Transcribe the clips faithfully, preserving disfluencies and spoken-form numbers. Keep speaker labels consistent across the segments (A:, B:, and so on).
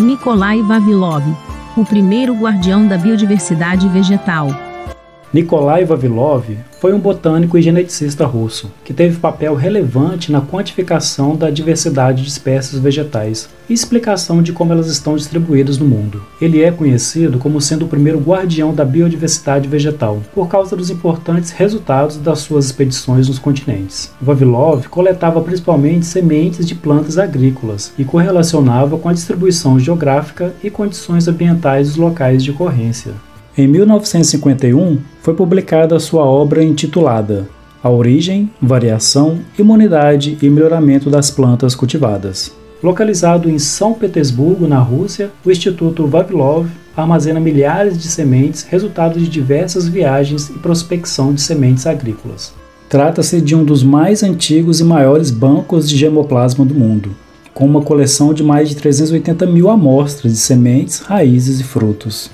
A: Nikolai Vavilov, o primeiro guardião da biodiversidade vegetal.
B: Nikolai Vavilov foi um botânico e geneticista russo, que teve papel relevante na quantificação da diversidade de espécies vegetais e explicação de como elas estão distribuídas no mundo. Ele é conhecido como sendo o primeiro guardião da biodiversidade vegetal, por causa dos importantes resultados das suas expedições nos continentes. Vavilov coletava principalmente sementes de plantas agrícolas e correlacionava com a distribuição geográfica e condições ambientais dos locais de ocorrência. Em mil novecentos e cinquenta e um, foi publicada sua obra intitulada A Origem, Variação, Imunidade e Melhoramento das Plantas Cultivadas. Localizado em São Petersburgo, na Rússia, o Instituto Vavilov armazena milhares de sementes, resultado de diversas viagens e prospecção de sementes agrícolas. Trata-se de um dos mais antigos e maiores bancos de germoplasma do mundo, com uma coleção de mais de trezentas e oitenta mil amostras de sementes, raízes e frutos.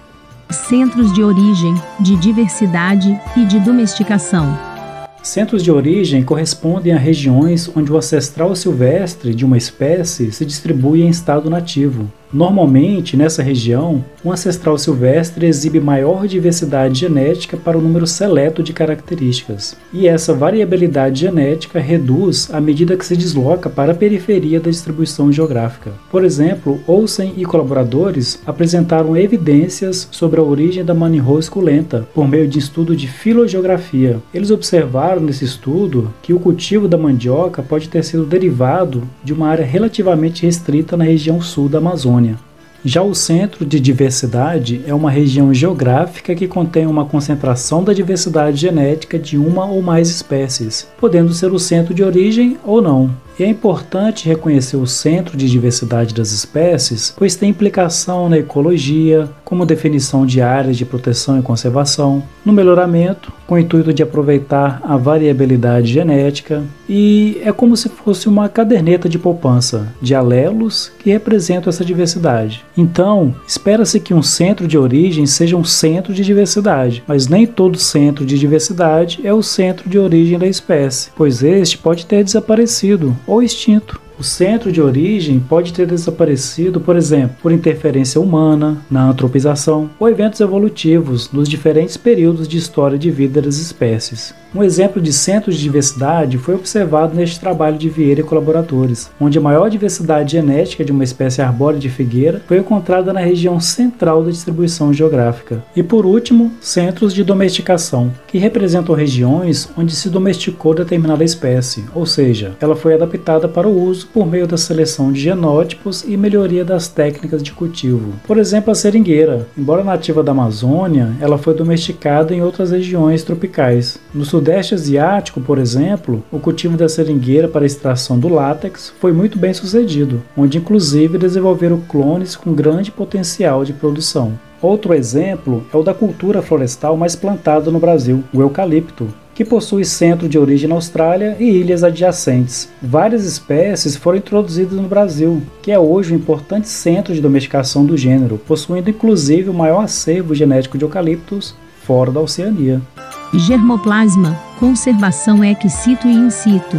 A: Centros de origem, de diversidade e de domesticação.
B: Centros de origem correspondem a regiões onde o ancestral silvestre de uma espécie se distribui em estado nativo. Normalmente, nessa região, o ancestral silvestre exibe maior diversidade genética para um número seleto de características, e essa variabilidade genética reduz à medida que se desloca para a periferia da distribuição geográfica. Por exemplo, Olsen e colaboradores apresentaram evidências sobre a origem da manihô esculenta por meio de estudo de filogeografia. Eles observaram nesse estudo que o cultivo da mandioca pode ter sido derivado de uma área relativamente restrita na região sul da Amazônia. Já o centro de diversidade é uma região geográfica que contém uma concentração da diversidade genética de uma ou mais espécies, podendo ser o centro de origem ou não. E é importante reconhecer o centro de diversidade das espécies, pois tem implicação na ecologia, como definição de áreas de proteção e conservação, no melhoramento, com o intuito de aproveitar a variabilidade genética, e é como se fosse uma caderneta de poupança de alelos que representam essa diversidade. Então, espera-se que um centro de origem seja um centro de diversidade, mas nem todo centro de diversidade é o centro de origem da espécie, pois este pode ter desaparecido ou extinto. O centro de origem pode ter desaparecido, por exemplo, por interferência humana, na antropização ou eventos evolutivos nos diferentes períodos de história de vida das espécies. Um exemplo de centro de diversidade foi observado neste trabalho de Vieira e colaboradores, onde a maior diversidade genética de uma espécie arbórea de figueira foi encontrada na região central da distribuição geográfica. E por último, centros de domesticação, que representam regiões onde se domesticou determinada espécie, ou seja, ela foi adaptada para o uso por meio da seleção de genótipos e melhoria das técnicas de cultivo. Por exemplo, a seringueira. Embora nativa da Amazônia, ela foi domesticada em outras regiões tropicais. No Sudeste Asiático, por exemplo, o cultivo da seringueira para a extração do látex foi muito bem sucedido, onde inclusive desenvolveram clones com grande potencial de produção. Outro exemplo é o da cultura florestal mais plantada no Brasil, o eucalipto, que possui centro de origem na Austrália e ilhas adjacentes. Várias espécies foram introduzidas no Brasil, que é hoje um importante centro de domesticação do gênero, possuindo inclusive o maior acervo genético de eucaliptos fora da Oceania.
A: Germoplasma, conservação ex situ e in situ.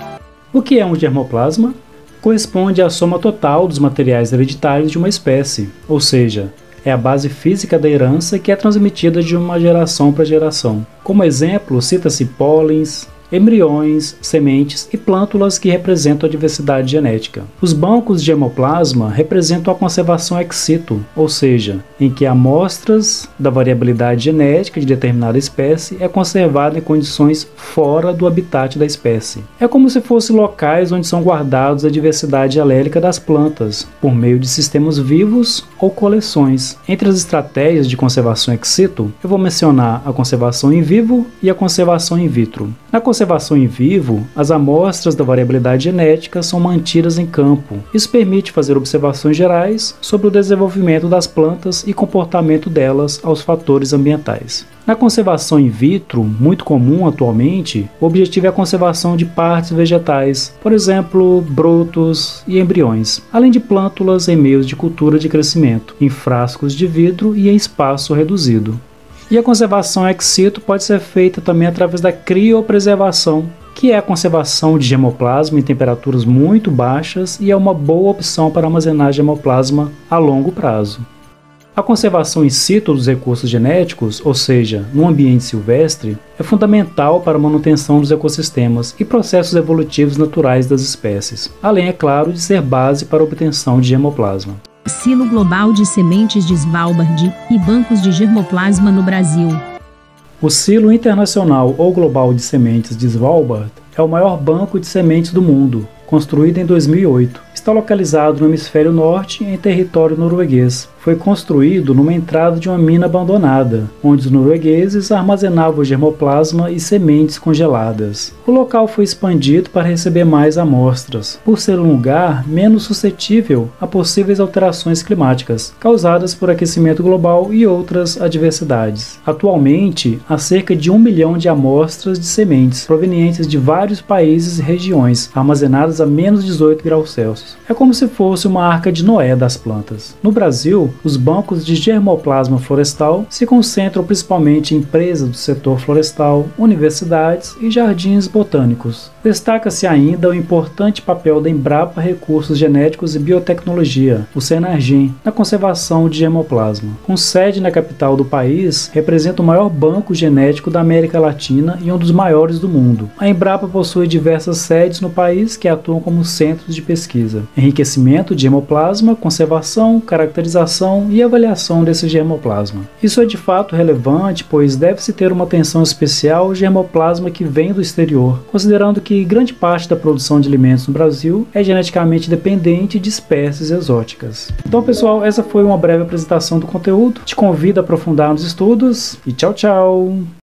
B: O que é um germoplasma? Corresponde à soma total dos materiais hereditários de uma espécie, ou seja, é a base física da herança que é transmitida de uma geração para geração. Como exemplo, cita-se pólens, embriões, sementes e plântulas que representam a diversidade genética. Os bancos de germoplasma representam a conservação ex situ, ou seja, em que amostras da variabilidade genética de determinada espécie é conservada em condições fora do habitat da espécie. É como se fossem locais onde são guardados a diversidade alélica das plantas, por meio de sistemas vivos ou coleções. Entre as estratégias de conservação ex situ, eu vou mencionar a conservação in vivo e a conservação in vitro. Na conservação in vivo, as amostras da variabilidade genética são mantidas em campo. Isso permite fazer observações gerais sobre o desenvolvimento das plantas e comportamento delas aos fatores ambientais. Na conservação in vitro, muito comum atualmente, o objetivo é a conservação de partes vegetais, por exemplo, brotos e embriões, além de plântulas em meios de cultura de crescimento, em frascos de vidro e em espaço reduzido. E a conservação ex situ pode ser feita também através da criopreservação, que é a conservação de germoplasma em temperaturas muito baixas e é uma boa opção para armazenar germoplasma a longo prazo. A conservação in situ dos recursos genéticos, ou seja, no ambiente silvestre, é fundamental para a manutenção dos ecossistemas e processos evolutivos naturais das espécies, além, é claro, de ser base para a obtenção de germoplasma.
A: Silo Global de Sementes de Svalbard e bancos de germoplasma no Brasil.
B: O Silo Internacional ou Global de Sementes de Svalbard é o maior banco de sementes do mundo, construído em dois mil e oito. Está localizado no hemisfério norte, em território norueguês. Foi construído numa entrada de uma mina abandonada, onde os noruegueses armazenavam germoplasma e sementes congeladas. O local foi expandido para receber mais amostras, por ser um lugar menos suscetível a possíveis alterações climáticas, causadas por aquecimento global e outras adversidades. Atualmente, há cerca de um milhão de amostras de sementes, provenientes de vários países e regiões, armazenadas a menos dezoito graus Celsius. É como se fosse uma arca de Noé das plantas. No Brasil, os bancos de germoplasma florestal se concentram principalmente em empresas do setor florestal, universidades e jardins botânicos. Destaca-se ainda o importante papel da Embrapa Recursos Genéticos e Biotecnologia, o Senergem, na conservação de germoplasma. Com sede na capital do país, representa o maior banco genético da América Latina e um dos maiores do mundo. A Embrapa possui diversas sedes no país que atuam como centros de pesquisa, enriquecimento de germoplasma, conservação, caracterização e avaliação desse germoplasma. Isso é de fato relevante, pois deve-se ter uma atenção especial ao germoplasma que vem do exterior, considerando que grande parte da produção de alimentos no Brasil é geneticamente dependente de espécies exóticas. Então, pessoal, essa foi uma breve apresentação do conteúdo. Te convido a aprofundar nos estudos e tchau, tchau!